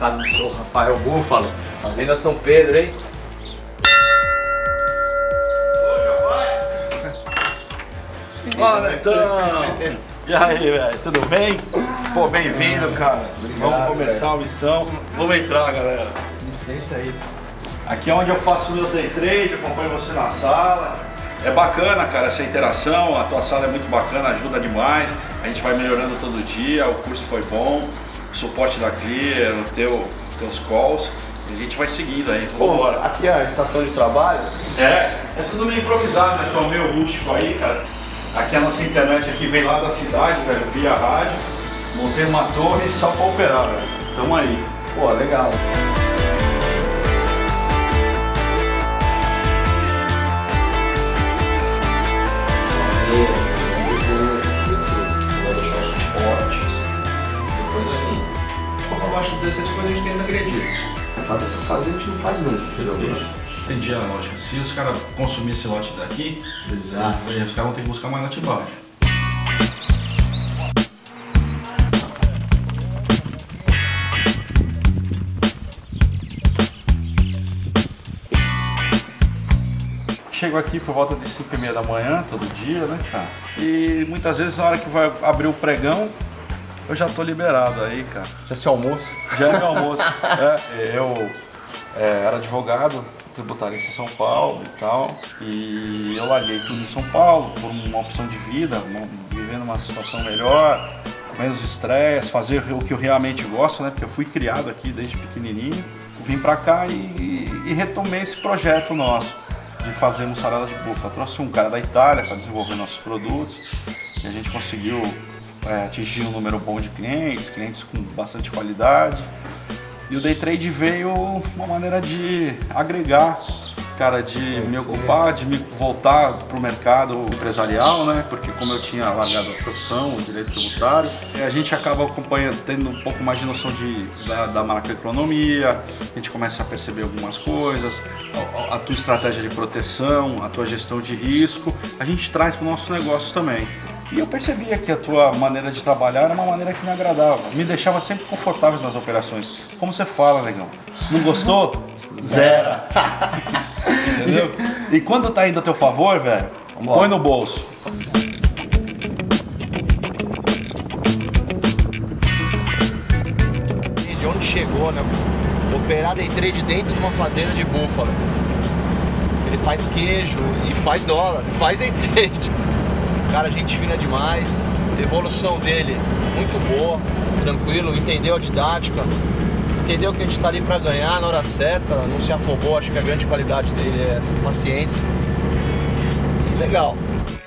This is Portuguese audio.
casa do seu Rafael Búfalo, Fazenda São Pedro, hein? Fala, Netão! E aí, velho, tudo bem? Pô, bem-vindo, cara. Obrigado, vamos começar a missão. Vamos entrar, galera. Licença aí. Aqui é onde eu faço meus day trade, acompanho você na sala. É bacana, cara, essa interação. A tua sala é muito bacana, ajuda demais. A gente vai melhorando todo dia, o curso foi bom. O suporte da Clear, os teus calls. E a gente vai seguindo aí. Pô, aqui é a estação de trabalho? É tudo meio improvisado, né? Tô meio rústico aí, cara. Aqui a nossa internet aqui vem lá da cidade, velho, via rádio. Montei uma torre só pra operar, velho. Tamo aí. Pô, legal. Vou deixar o suporte. Depois aqui. Abaixo de 17 depois a gente tenta agredir. Fazer a gente não faz nunca, entendeu? Entendi a lógica. Se os caras consumir esse lote daqui, Exato. os caras vão ter que buscar mais lote embaixo. Chego aqui por volta de 5h30 da manhã, todo dia, né, cara? E muitas vezes na hora que vai abrir o pregão, eu já tô liberado aí, cara. Já se almoço? Já é meu almoço. Eu era advogado, tributarista em São Paulo e tal, e eu larguei tudo em São Paulo por uma opção de vida, vivendo uma situação melhor, menos estresse, fazer o que eu realmente gosto, né? Porque eu fui criado aqui desde pequenininho. Vim pra cá e retomei esse projeto nosso de fazer mussarela de búfala. Trouxe um cara da Itália para desenvolver nossos produtos e a gente conseguiu atingir um número bom de clientes com bastante qualidade. E o day trade veio uma maneira de agregar, cara, de me ocupar, de me voltar para o mercado empresarial, né? Porque como eu tinha largado a profissão, o direito tributário, a gente acaba acompanhando, tendo um pouco mais de noção da macroeconomia, a gente começa a perceber algumas coisas, a tua estratégia de proteção, a tua gestão de risco, a gente traz para o nosso negócio também. E eu percebia que a tua maneira de trabalhar era uma maneira que me agradava, me deixava sempre confortável nas operações. Como você fala, negão? Não gostou? Zero. Entendeu? E quando tá indo a teu favor, velho, põe no bolso. De onde chegou, né? Operar day trade dentro de uma fazenda de búfalo. Ele faz queijo e faz dólar, faz day trade. Cara, gente fina demais, a evolução dele muito boa, tranquilo, entendeu a didática, entendeu que a gente tá ali pra ganhar na hora certa, não se afobou, acho que a grande qualidade dele é essa paciência. E legal.